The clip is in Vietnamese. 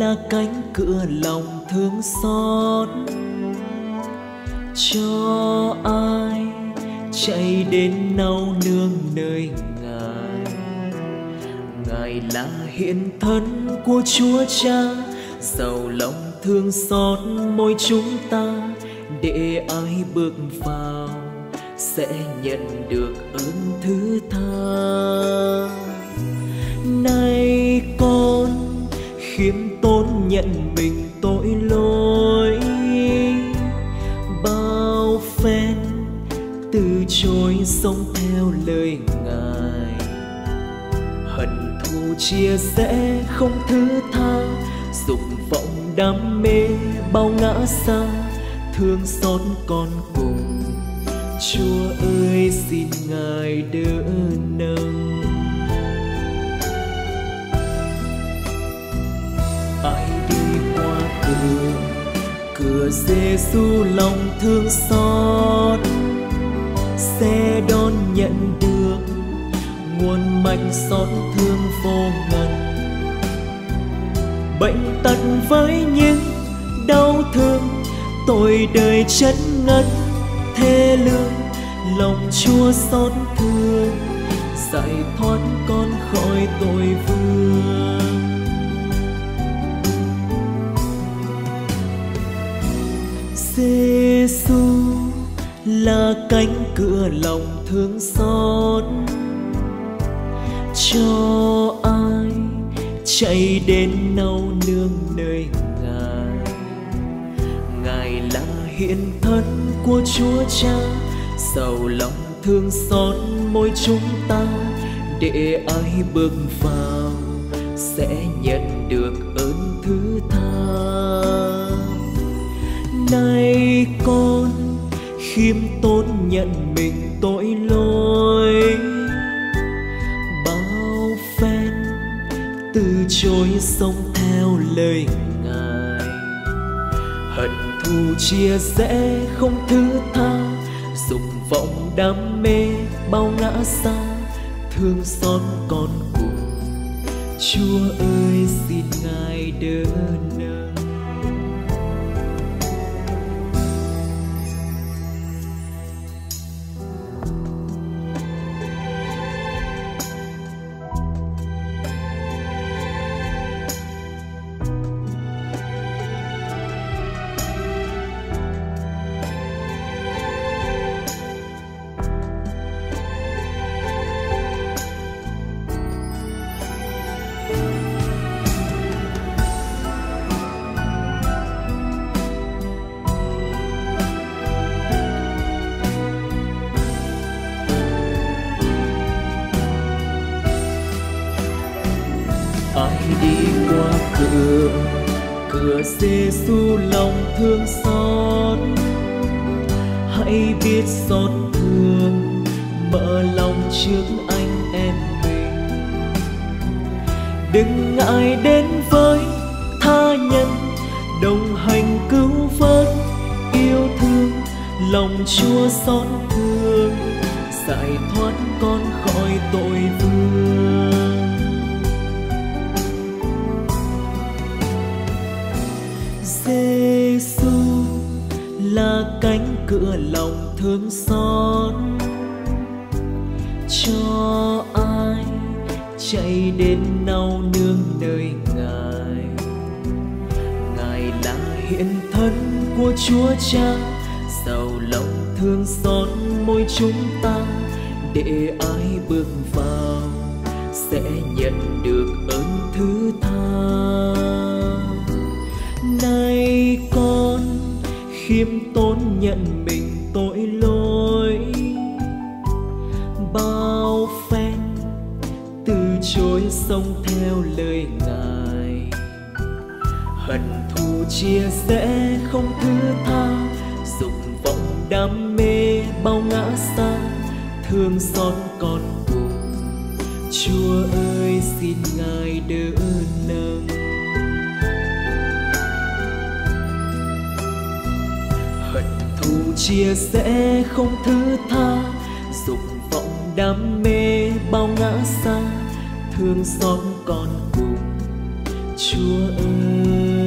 là cánh cửa lòng thương xót cho ai chạy đến nao nương nơi Ngài. Ngài là hiện thân của Chúa Cha, giàu lòng thương xót mỗi chúng ta, để ai bước vào sẽ nhận được ơn thứ tha. Này con khiêm tốn nhận mình tội lỗi, bao phen từ chối sống theo lời Ngài. Hận thù chia rẽ không thứ tha, dục vọng đam mê bao ngã xa, thương xót con cùng. Chúa ơi xin Ngài đỡ nâng. Ai đi qua cửa Giêsu lòng thương xót, sẽ đón nhận được nguồn mạnh xót thương vô ngần. Bệnh tật với những đau thương, tội đời chất ngất thê lương, lòng Chúa xót thương giải thoát con khỏi tội vương. Giêsu là cánh cửa lòng thương xót cho ai chạy đến nao nương nơi Ngài. Ngài là hiện thân của Chúa Cha, giàu lòng thương xót mỗi chúng ta, để ai bước vào sẽ nhận được ơn thứ tha. Này con khiêm tốn nhận mình tội lỗi, bao phen từ chối sống theo lời Ngài. Hận thù chia rẽ không thứ tha, dục vọng đam mê bao ngã xa, thương xót con cùng. Chúa ơi xin Ngài đỡ nâng. Ai đi qua cửa Giêsu lòng thương xót, hãy biết xót thương mở lòng trước anh em mình. Đừng ngại đến với tha nhân, đồng hành cứu vớt yêu thương, lòng Chúa xót thương giải thoát con khỏi tội vương. Giêsu là cánh cửa lòng thương xót cho ai chạy đến nao nương nơi Ngài. Ngài là hiện thân của Chúa Cha, giàu lòng thương xót mỗi chúng ta, để ai bước vào sẽ nhận được ơn thứ tha. Này con khiêm tốn nhận mình tội lỗi, bao phen từ chối sống theo lời Ngài. Hận thù chia rẽ không thứ tha, dục vọng đam mê bao ngã xa, thương xót con cùng. Chúa ơi xin Ngài đỡ nâng. Chia sẻ không thứ tha, dục vọng đam mê bao ngã xa, thương xót con cùng. Chúa ơi.